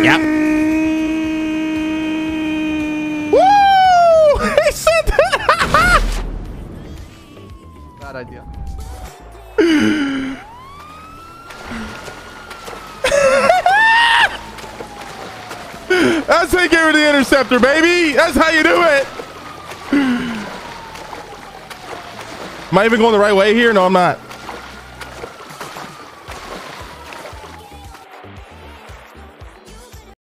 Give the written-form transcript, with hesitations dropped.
Yep. Woo! He said that. Bad idea. That's how you get rid of the interceptor, baby. That's how you do it. Am I even going the right way here? No, I'm not.